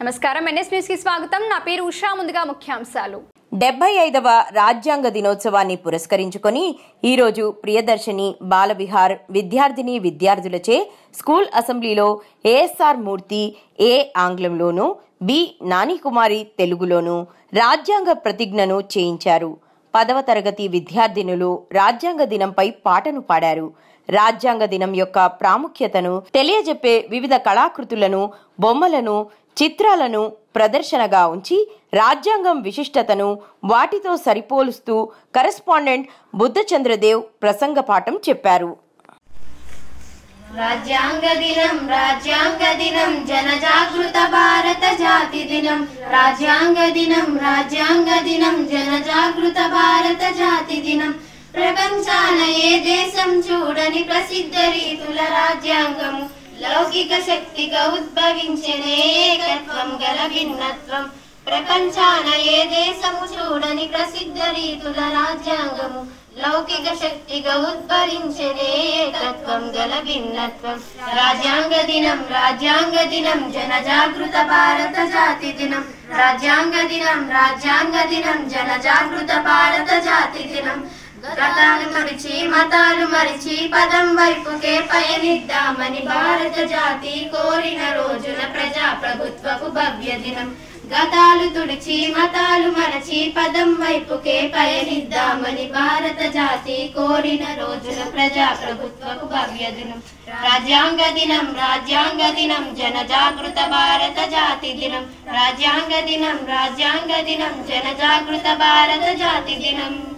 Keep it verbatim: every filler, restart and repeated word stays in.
నమస్కారం NS news కి స్వాగతం నా పేరు ఉషా ముందుగా ముఖ్యాంశాలు డెబ్బై ఐదవ రాజ్యాంగ దినోత్సవాన్ని పురస్కరించుకొని ఈ రోజు ప్రియదర్శిని బాలవిహార్ విద్యార్థిని విద్యార్థులచే స్కూల్ అసెంబ్లీలో ఏఎస్ఆర్ మూర్తి ఏ ఆంగ్లంలోను బి నానికుమారి తెలుగులోను రాజ్యాంగ ప్రతిజ్ఞను చేయించారు. పదవ తరగతి విద్యార్థినులు రాజ్యాంగ దినంపై పాటను పాడారు. రాజ్యాంగ దినం యొక్క ప్రాముఖ్యతను తెలియజెప్పే వివిధ కళాకృతులను, బొమ్మలను, చిత్రాలను ప్రదర్శనగా ఉంచి రాజ్యాంగం విశిష్టతను వాటితో సరిపోలుస్తూ కరెస్పాండెంట్ బుద్ధచంద్రదేవ్ ప్రసంగ పాఠం చెప్పారు. రాజ్యాంగ దినం రాజ్యాంగ దినం జనజాగృత భారత జాతి దినం రాజ్యాంగ దినం రాజ్యాంగ దినం జనజాగృత భారత జాతి దినం ప్రపంచాన ఏ దేశం చూడని ప్రసిద్ధ రీతుల రాజ్యాంగము లౌకిక శక్తిగా ఉద్భవించనే ఏకత్వం గల భిన్నత్వం ప్రపంచాన ఏ దేశము చూడని ప్రసిద్ధ రీతుల రాజ్యాంగము లౌకిక శక్తిగా ఉద్భవించనే ఏకత్వం గల భిన్నత్వం రాజ్యాంగ దినం రాజ్యాంగ దినం జనజాగృత భారత జాతి దినం రాజ్యాంగ దినం రాజ్యాంగ దినం జనజాగృత భారత జాతి దినం గతాలు మరిచి మతాలు మరిచి పదం వైపుకే పయనిద్దామని భారత జాతి కోరిన రోజున ప్రజా ప్రభుత్వపు భవ్య దినం గతాలు తుడిచి మతాలు మరచి పదం వైపుకే పయనిద్దామని భారత జాతి కోరిన రోజున ప్రజా ప్రభుత్వపు భవ్య దినం రాజ్యాంగ దినం రాజ్యాంగ దినం జనజాగృత భారత జాతి దినం రాజ్యాంగ దినం రాజ్యాంగ దినం జనజాగృత భారత జాతి దినం.